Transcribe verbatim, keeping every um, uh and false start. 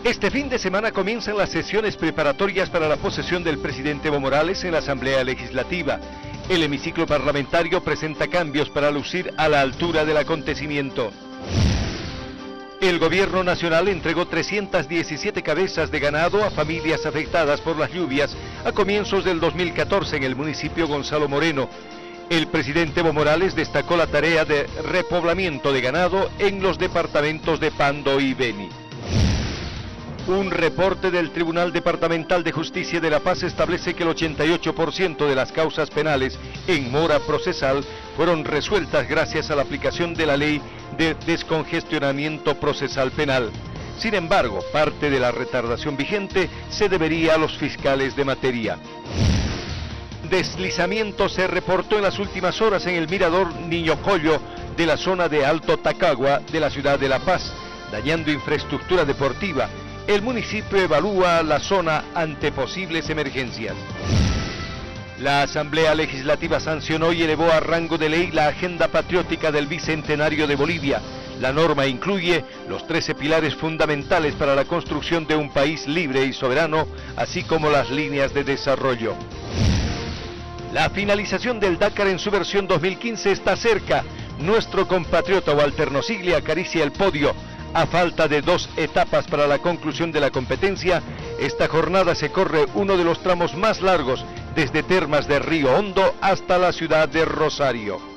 Este fin de semana comienzan las sesiones preparatorias para la posesión del presidente Evo Morales en la Asamblea Legislativa. El hemiciclo parlamentario presenta cambios para lucir a la altura del acontecimiento. El gobierno nacional entregó trescientas diecisiete cabezas de ganado a familias afectadas por las lluvias a comienzos del dos mil catorce en el municipio Gonzalo Moreno. El presidente Evo Morales destacó la tarea de repoblamiento de ganado en los departamentos de Pando y Beni. Un reporte del Tribunal Departamental de Justicia de La Paz establece que el ochenta y ocho por ciento de las causas penales en mora procesal fueron resueltas gracias a la aplicación de la ley de descongestionamiento procesal penal. Sin embargo, parte de la retardación vigente se debería a los fiscales de materia. Deslizamiento se reportó en las últimas horas en el mirador Niño Collo de la zona de Alto Tacagua de la ciudad de La Paz, dañando infraestructura deportiva. El municipio evalúa la zona ante posibles emergencias. La Asamblea Legislativa sancionó y elevó a rango de ley la Agenda Patriótica del Bicentenario de Bolivia. La norma incluye los trece pilares fundamentales para la construcción de un país libre y soberano, así como las líneas de desarrollo. La finalización del Dakar en su versión dos mil quince está cerca. Nuestro compatriota Walter Nosiglia acaricia el podio. A falta de dos etapas para la conclusión de la competencia, esta jornada se corre uno de los tramos más largos, desde Termas de Río Hondo hasta la ciudad de Rosario.